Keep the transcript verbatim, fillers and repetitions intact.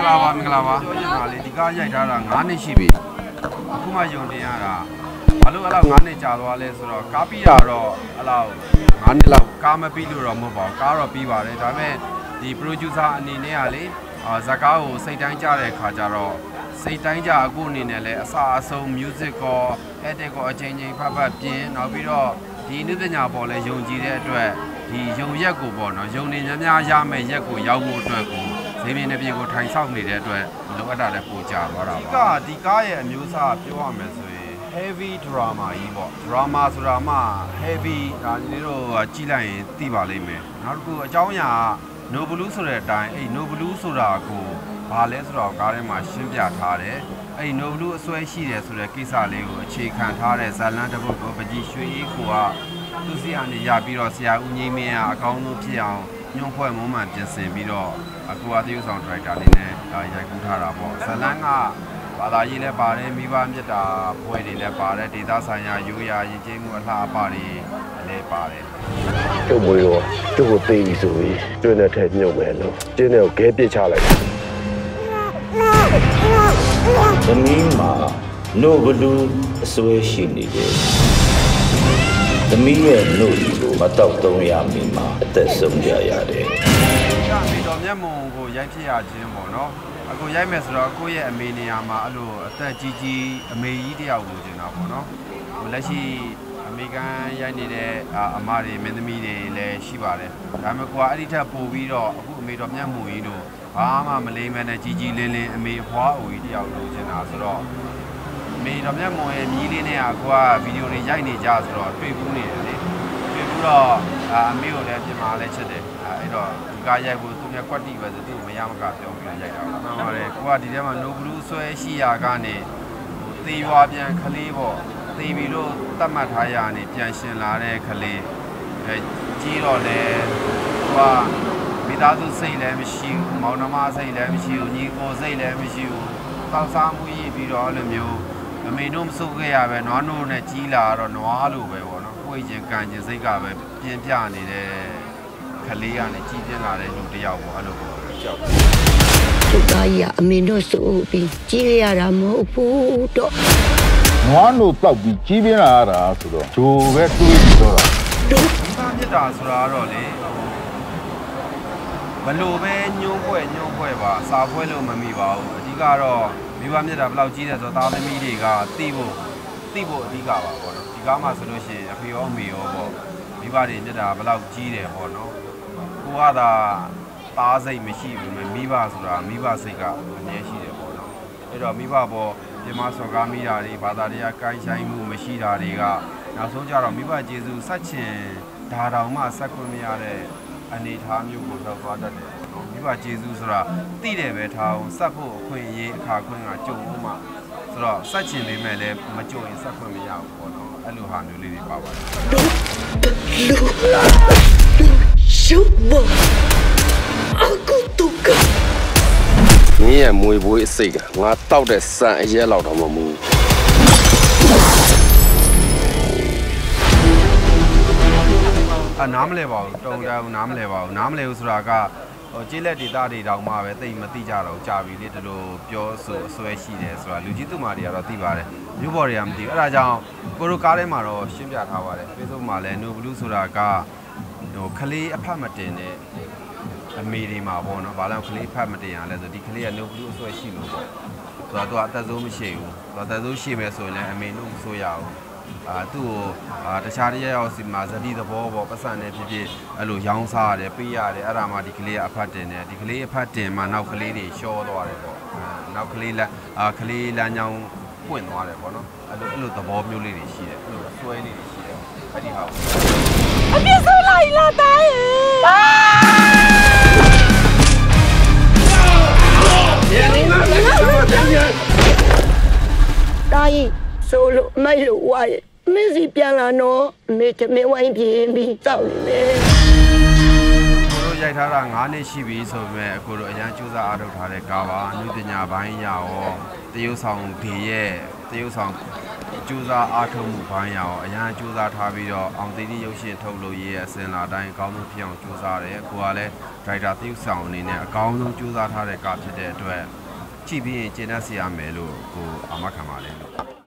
လာပါမင်္ဂလာပါပြောချင်တာလေဒီကားရိုက်ထားတာငါးနှစ်ရှိပြီအခုမှယုံတင်ရတာဘာလို့အဲ့လောက်ငါးနှစ်ကြာသွားလဲဆိုတော့ကားပြီးတာတော့အဲ့လောက်ငါးနှစ်လောက်ကားမပြီးလို့တော့မဟုတ်ပါဘူးကားတော့ပြီးပါတယ်ဒါပေမဲ့ဒီ producer အနေနဲ့ကလေဇာကားကိုစိတ်တိုင်းကြတဲ့ခါကျတော့စိတ်တိုင်းကြအခုအနေနဲ့လည်းအစအဆုံး music ကော edit ကောအချိန်ချင်းဖတ်ဖတ်ပြင်းနောက်ပြီးတော့ဒီနုပညာပေါ်လဲယုံကြည်တဲ့အတွက်ဒီယုံရက်ကိုပေါ့နော်ယုံနေများများရမယ့်ရက်ကိုရောက်ဖို့အတွက်ကိုဈေးပြင်းတဲ့ပြေကိုထိုင်ဆောက်နေတဲ့အတွက်လိုအပ်တာလည်းပိုကြသွားတာပါဒီကားရဲ့အမျိုးအစားပြောရမယ်ဆိုရင် heavy drama ကြီးပေါ့ drama ဆိုတာမှ heavy ဒါညီတို့ကြည့်လိုက်ရင်သိပါလိမ့်မယ်နောက်တစ်ခုအကြောင်းအရာ no blue ဆိုတဲ့အတိုင်းအဲ့ no blue ဆိုတာကိုဘာလဲဆိုတော့ကားထဲမှာရှင်းပြထားတယ်အဲ့ no blue အစွဲရှိတယ်ဆိုတဲ့ကိစ္စလေးကိုအခြေခံထားတဲ့ဇာတ်လမ်းတစ်ပုဒ်ကိုပကြီးရွှေအေးကိုကသူစီအနေရပြီးတော့ဆရာဦးငိမ့်မင်းကအကောင်းဆုံးဖြစ်အောင်ညွန့်ဖွဲ့မုံမှန်ပြင်ဆင်ပြီးတော့အကူအသီးဆောင်ဒရိုက်တာလေးနဲ့ရိုက်ကူးထားတာပေါ့ဇာတ်လမ်းကဘာသာရေးလည်းပါတယ်မိဘမြတ်တာပွဲတွေလည်းပါတယ်ဒေသဆိုင်ရာရိုးရာရည်ကျင်းမှုအလှအပတွေလည်းပါတယ်ကျုပ်မွေးတော့ကျုပ်ကိုသိပြီဆိုပြီးကျွန်းတဲ့ထက်ညှုံမယ်လို့ကျင်းတဲ့ကိုခဲပစ်ချလိုက်သမီးမှာနိုဘလူးအစွဲရှိနေတယ်သမီးရဲ့နှုတ်ကိုမတော့သုံးရမိမှာအသက်ဆုံးကြရတယ်။ဒါမီတော်မျက်မှန်ကိုရိုက်ဖြစ်ရခြင်းပေါ့နော်။အခုရိုက်မယ်ဆိုတော့ကိုယ့်ရဲ့အမေနေရာမှာအဲ့လိုအသက်ကြီးကြီးအမေကြီးတယောက်လိုချင်တာပေါ့နော်။ဟိုလက်ရှိအမေကန်ရိုက်နေတဲ့အမတွေမင်းသမီးတွေလည်းရှိပါတယ်။ဒါပေမဲ့ကိုကအဲ့ဒီထက်ပိုပြီးတော့အခုအမေတော်မျက်မှန်ကြီးတို့ဘာမှမလေးမဲနဲ့ကြီးကြီးလင်းလင်းအမေအဖွားအိုကြီးတယောက်လိုချင်တာဆိုတော့အမေတော်မျက်မှန်ရဲ့မြည်လေးနဲ့ကကိုကဗီဒီယိုတွေရိုက်နေကြဆိုတော့တွေ့ဘူးနေတယ်လေ။တွေ့ဘူးတော့အမေကိုလည်းပြင်မာလဲချစ်တယ်။အဲ့တော့ဒီကားရိုက်ဖို့သူများကွက်တီပဲဆိုသူ့ကိုမရမကပြောပြီးရိုက်တာပါ။မှန်ပါတယ်ကိုကဒီထဲမှာ no blue ဆွဲရှိရာကနေသေရွာပြန်ခလေးပေါ့သေပြီလို့တတ်မှတ်ထားရနေပြန်ရှင်လာတဲ့ခလေးအဲကြီးတော့လေကိုကမိသားစုစိတ်လည်းမရှိဘူးမောင်နှမစိတ်လည်းမရှိဘူးညီကိုစိတ်လည်းမရှိဘူးတောက်စားမှုရပြီးတော့အဲ့လိုမျိုးအမေတို့မစိုးခဲ့ရပဲနွားနို့နဲ့ကြီးလာတော့နွားလိုပဲပေါ့နော်ကိုယ်ချင်းကန်ချင်းစိတ်ကပဲပြင်းပြနေတဲ့ခလေးကနေကြီးပြင်းလာတဲ့လူတယောက်ပေါ့အဲ့လိုပေါ့ကြောက်သူသားကြီးကအမေတို့စိုးပြီးကြီးရတာမဟုတ်ဘူးတော့နွားနို့တောက်ပြီးကြီးပြင်းလာတာဆိုတော့ဂျိုပဲတွေးပြီးတော့တာဒီသားမြစ်တာဆိုတာတော့လေဘလို့ပဲညှိုးပွဲညှိုးပွဲပါစာပွဲလို့မမိပါဘူးအဓိကတော့မိဘမြတ်တာဘယ်လောက်ကြီးတယ်ဆိုတော့သားသမီးတွေကသိဖို့သိဖို့အဓိကပါပေါ့နော်ဒီကားမှဆိုလို့ရှိရင်အဖေရောအမေရောပေါ့မိဘတွေမြတ်တာဘယ်လောက်ကြီးတယ်ပေါ့နော်ကိုကသာသားစိတ်မရှိဘူးမိဘဆိုတာမိဘစိတ်ကအမြဲရှိတယ်ပေါ့နော်အဲ့တော့မိဘပေါ်ပြမစော်ကားမိတာတွေဘာသာတရားကိုင်းဆိုင်မှုမရှိတာတွေကနောက်ဆုံးကြတော့မိဘကျေးဇူးဆက်ချင်ဒါတောင်မှဆက်ခွင့်မရတဲ့အနေထားမျိုးကိုတော့သွားတတ်တယ်ပေါ့နော်မိဘကျေးဇူးဆိုတာသိတယ်ပဲထားအောင်စက်ဖို့အခွင့်အရေးအခါခွင့်ကကြုံလို့မှဆိုတော့စက်ချင်ပေမဲ့လည်းမကြုံရင်စက်ခွင့်မရဘူးပေါ့နော်အဲ့လိုဟာမျိုးလေးတွေပါပါတယ်ရှုပ်မအခုတုကမင်းရဲ့မွေဘွေးအစိတ်ကငါတောက်တဲ့စံအရက်လောက်တော့မမူအနားမလဲပါဘူးတုံတောင်နားမလဲပါဘူးနားမလဲဘူးဆိုတာကဟိုကျေးလက်ဒေတာတွေတောင်မှပဲတိတ်မသိကြတော့ကြာပြီလေဒီလိုပြောဆိုအစွဲရှိတယ်ဆိုတာလူကြီးသူမတွေကတော့သိပါတယ်မြို့ပေါ်တွေကမသိဘူးအဲ့ဒါကြောင့်ကိုတို့ကားထဲမှာတော့ရှင်းပြထားပါတယ် Facebook မှာလည်း no blue ဆိုတာကဟိုခလေးအဖတ်မတင်တဲ့အမေတွေမှာပေါ့နော်ဘာလို့ခလေးအဖတ်မတင်ရလဲဆိုဒီခလေးက no blue အစွဲရှိလို့ပေါ့ဆိုတော့သူကအသက်ဆုံးမရှိဘူးသူအသက်ဆုံးရှိမယ်ဆိုရင်လည်းအမေတို့မဆိုရဘူးအာသူ့ကိုအာတခြားတရရောက်စီမှာဇတိသဘောပေါ့ပတ်စံနဲ့ဖြစ်ဖြစ်အဲ့လိုရောင်းစားရတယ်ပေးရတယ်အဲ့ဒါမှဒီကလေးကအဖတ်တင်တယ်ဒီကလေးအဖတ်တင်မှနောက်ကလေးတွေရှော့သွားတယ်ပေါ့နောက်ကလေးလက်အာကလေးလမ်းကြောင်းပွင့်သွားတယ်ပေါ့နော်အဲ့လိုအဲ့လိုသဘောမျိုးလေးတွေရှိတယ်အဲ့လိုဆွဲလေးတွေရှိတယ်အဲ့ဒီဟာအပြစ်ဆိုးလိုက်လာတိုင်းတိုင်းဆိုလို့ไม่รู้ว่าไม่สิပြန်လာတော့မေတမဝိုင်းပြင်းပြီးတောက်နေတယ်ကိုတို့ရိုက်ထားတာငါးနှစ်ရှိပြီဆိုပေမဲ့အခုတို့အရန်ကျူးစားအားထုတ်ထားတဲ့ကားပါအနုပညာပိုင်းရာရောတရုပ်ဆောင်ဒေရဲ့တရုပ်ဆောင်ကျူးစားအားထုတ်မှုပိုင်းရာရောအရန်ကျူးစားထားပြီးတော့အောင်သိတိရုပ်ရှင်ထုတ်လို့ရေးရဲ့အစင်လာတိုင်းအကောင်းဆုံးဖြစ်အောင်ကျူးစားတယ်ကိုကလည်းဒရိုက်တာတရုပ်ဆောင်အနေနဲ့အကောင်းဆုံးကျူးစားထားတဲ့ကားဖြစ်တဲ့အတွက်ကြည့်ပြီးရင်ကျင့်တတ်စီရမယ်လို့ကိုအာမခံပါလေလို့